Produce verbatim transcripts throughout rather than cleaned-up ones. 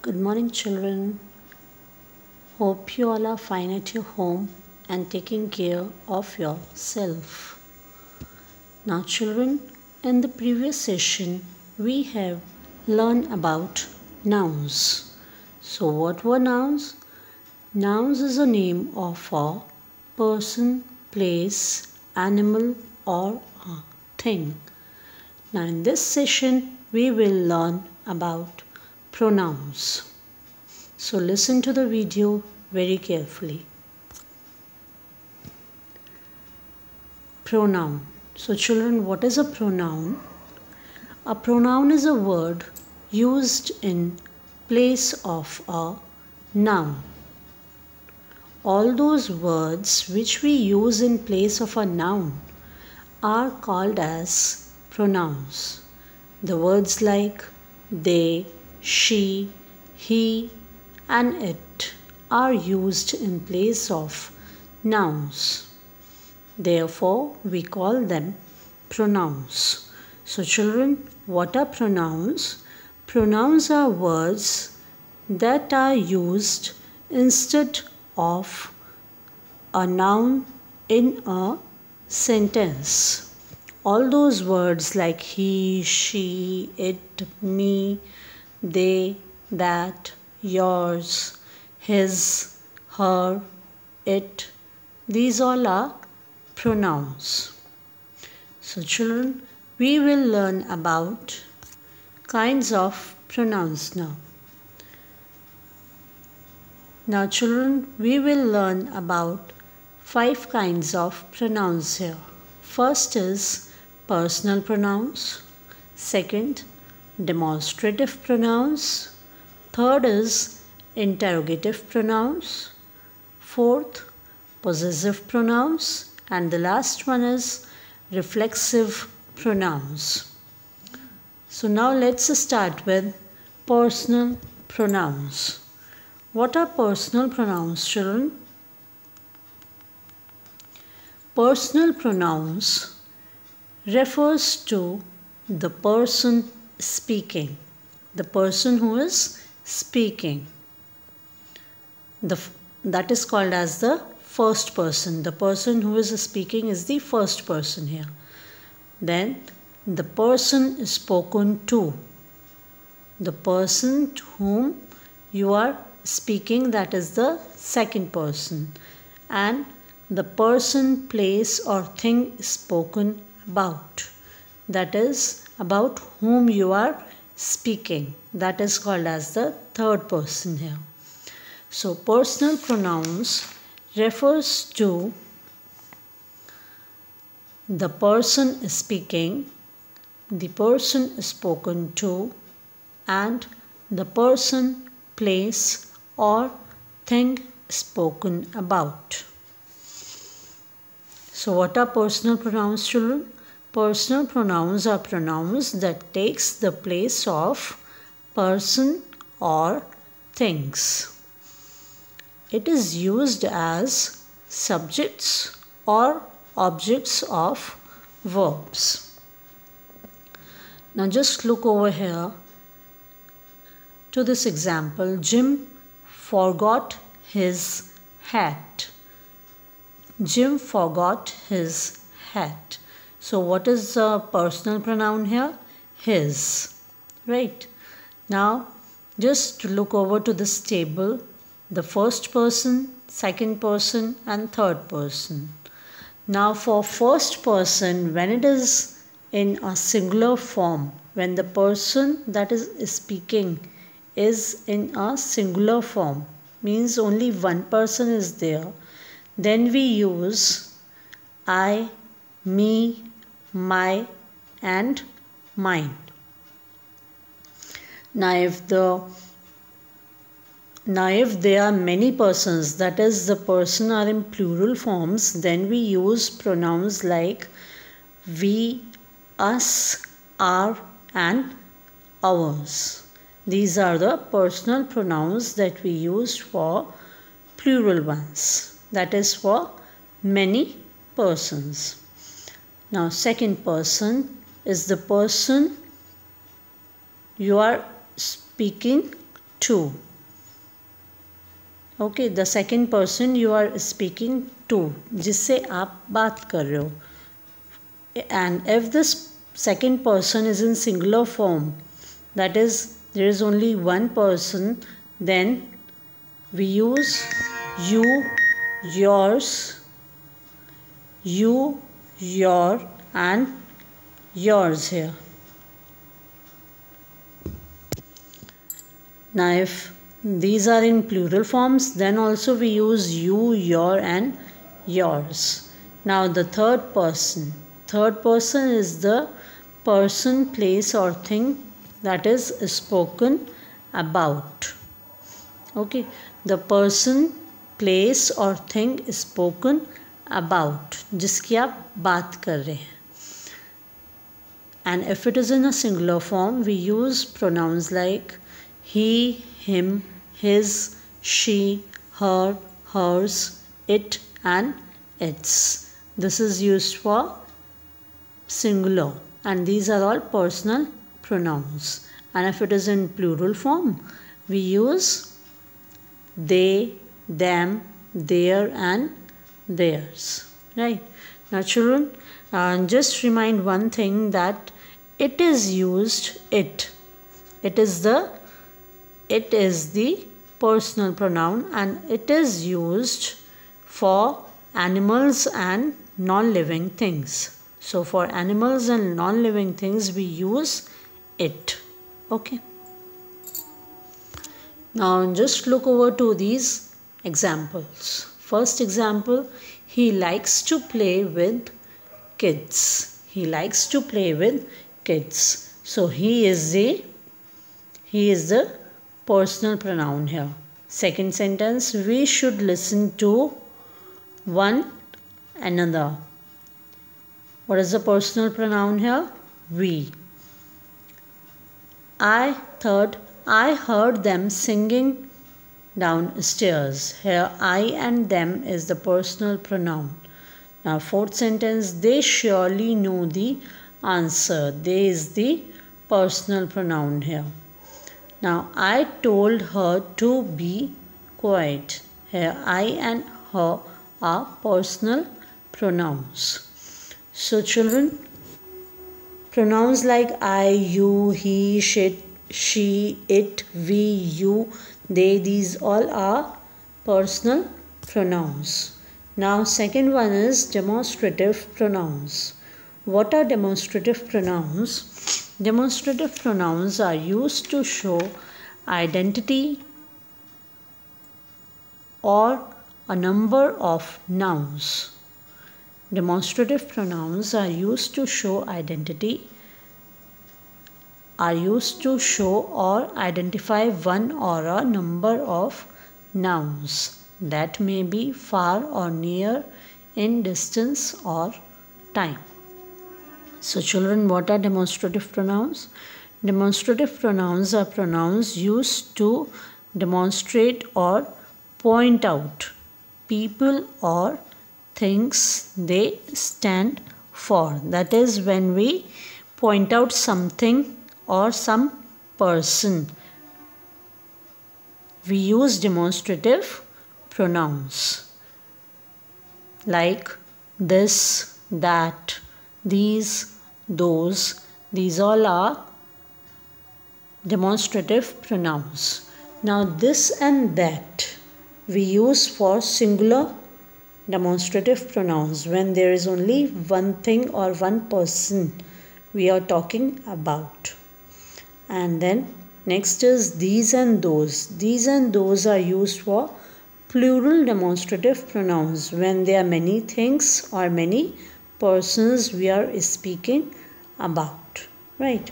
Good morning, children. Hope you all are fine at your home and taking care of yourself. Now, children, in the previous session, we have learned about nouns. So, what were nouns? Nouns is a name of a person, place, animal, or a thing. Now, in this session, we will learn about pronouns. So listen to the video very carefully. Pronoun. So children, what is a pronoun? A pronoun is a word used in place of a noun. All those words which we use in place of a noun are called as pronouns. The words like they, she, he, and it are used in place of nouns. Therefore, we call them pronouns. So, children, what are pronouns? Pronouns are words that are used instead of a noun in a sentence. All those words like he, she, it, me, they, that, yours, his, her, it, these all are pronouns. So children, we will learn about kinds of pronouns now. Now children, we will learn about five kinds of pronouns here. First is personal pronouns. Second, demonstrative pronouns. Third is interrogative pronouns. Fourth, possessive pronouns. And the last one is reflexive pronouns. So now let's start with personal pronouns. What are personal pronouns, children? Personal pronouns refers to the person speaking. The person who is speaking. The, that is called as the first person. The person who is speaking is the first person here. Then the person is spoken to. The person to whom you are speaking, that is the second person. And the person, place or thing spoken about. That is about whom you are speaking. That is called as the third person here. So personal pronouns refers to the person speaking, the person spoken to, and the person, place or thing spoken about. So what are personal pronouns, children? Personal pronouns are pronouns that takes the place of person or things. It is used as subjects or objects of verbs. Now just look over here to this example. Jim forgot his hat. Jim forgot his hat. So what is the personal pronoun here? His. Right. Now just look over to this table. The first person, second person and third person. Now for first person, when it is in a singular form, when the person that is speaking is in a singular form, means only one person is there, then we use I, me, my and mine. Now if the now if there are many persons, that is the person are in plural forms, then we use pronouns like we, us, our and ours. These are the personal pronouns that we use for plural ones, that is for many persons. Now second person is the person you are speaking to. Okay, the second person you are speaking to, जिससे आप बात कर रहे हो. And if this second person is in singular form, that is, there is only one person, then we use you, yours, you, your, and yours here. Now, if these are in plural forms, then also we use you, your, and yours. Now, the third person. Third person is the person, place, or thing that is spoken about. Okay, the person, place, or thing is spoken about, जिसकी आप बात कर रहे हैं. And if it is in a singular form, we use pronouns like he, him, his, she, her, hers, it, and its. This is used for singular, and these are all personal pronouns. And if it is in plural form, we use they, them, their, and theirs. Right? Now, children, uh, just remind one thing, that it is used, it. It is the It is the personal pronoun, and it is used for animals and non-living things. So, for animals and non-living things, we use it. Okay. Now, just look over to these examples. First example, he likes to play with kids. He likes to play with kids. So, he is the he is the personal pronoun here. Second sentence, we should listen to one another. What is the personal pronoun here? We. I third, I heard them singing downstairs. Here I and them is the personal pronoun. Now fourth sentence, they surely know the answer. They is the personal pronoun here. Now, I told her to be quiet. Here, I and her are personal pronouns. So, children, pronouns like I, you, he, she, she, it, we, you, they, these all are personal pronouns. Now, second one is demonstrative pronouns. What are demonstrative pronouns? Demonstrative pronouns are used to show identity or a number of nouns. Demonstrative pronouns are used to show identity, are used to show or identify one or a number of nouns that may be far or near in distance or time. So, children, what are demonstrative pronouns? Demonstrative pronouns are pronouns used to demonstrate or point out people or things they stand for. That is, when we point out something or some person, we use demonstrative pronouns like this, that, these, those. These all are demonstrative pronouns. Now, this and that we use for singular demonstrative pronouns when there is only one thing or one person we are talking about. And then next is these and those. These and those are used for plural demonstrative pronouns when there are many things or many persons we are speaking about, right?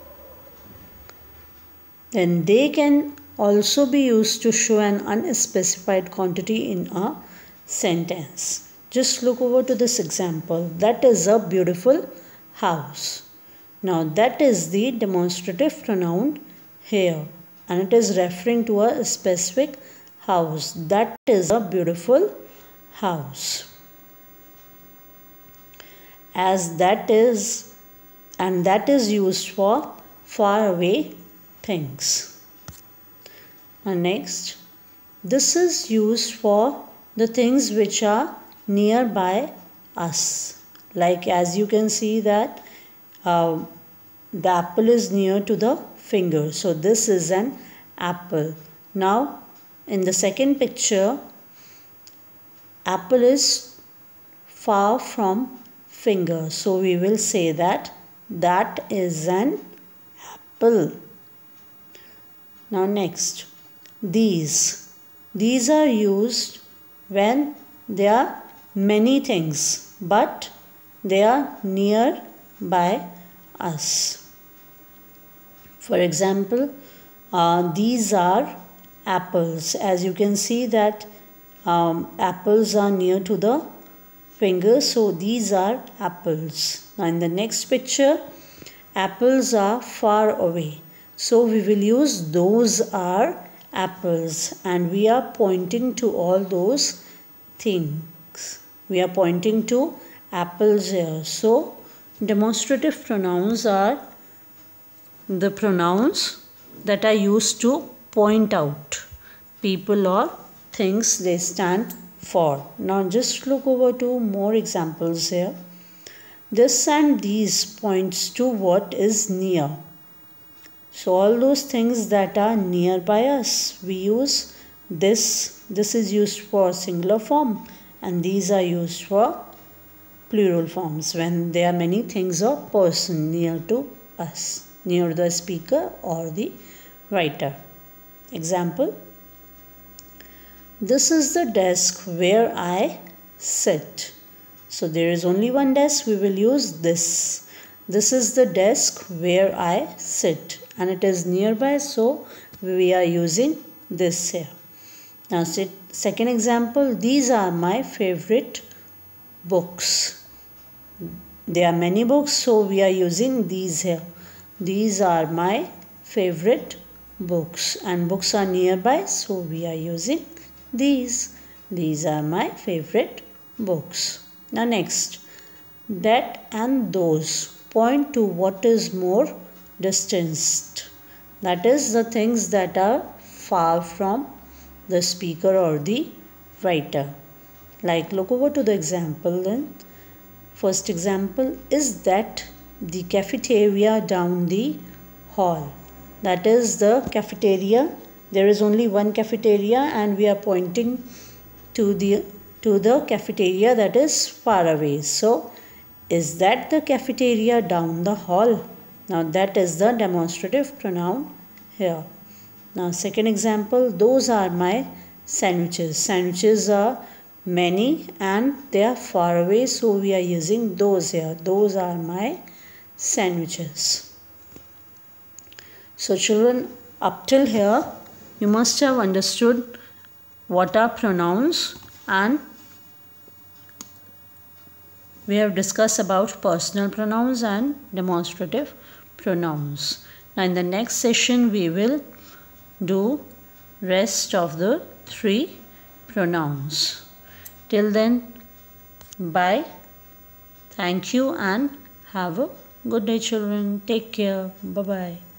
Then they can also be used to show an unspecified quantity in a sentence. Just look over to this example. That is a beautiful house. Now that is the demonstrative pronoun here, and it is referring to a specific house. That is a beautiful house. As that is, and that is used for far away things. And next, this is used for the things which are nearby us. Like as you can see that uh, the apple is near to the finger. So this is an apple. Now in the second picture, apple is far from finger. So we will say that that is an apple. Now next, these. These are used when there are many things but they are near by us. For example, uh, these are apples. As you can see that um, apples are near to the finger, so these are apples. Now in the next picture, apples are far away. So we will use those are apples and we are pointing to all those things. We are pointing to apples here. So demonstrative pronouns are the pronouns that are used to point out people or things they stand for. Now just look over to more examples here. This and these points to what is near. So all those things that are nearby us, we use this. This is used for singular form and these are used for plural forms when there are many things or person near to us, near the speaker or the writer. Example, this is the desk where I sit. So there is only one desk, we will use this. This is the desk where I sit and it is nearby, so we are using this here. Now second example, these are my favorite books. There are many books, so we are using these here. These are my favorite books and books are nearby, so we are using these. These are my favorite books. Now next, that and those point to what is more distanced. That is the things that are far from the speaker or the writer. Like look over to the example then. First example, is that the cafeteria down the hall? That is the cafeteria. There is only one cafeteria and we are pointing to the to the cafeteria that is far away. So is that the cafeteria down the hall? Now that is the demonstrative pronoun here. Now second example, those are my sandwiches. Sandwiches are many and they are far away, so we are using those here. Those are my sandwiches. So children, up till here you must have understood what are pronouns and we have discussed about personal pronouns and demonstrative pronouns. Now in the next session we will do rest of the three pronouns. Till then, bye. Thank you and have a good day children. Take care. Bye bye.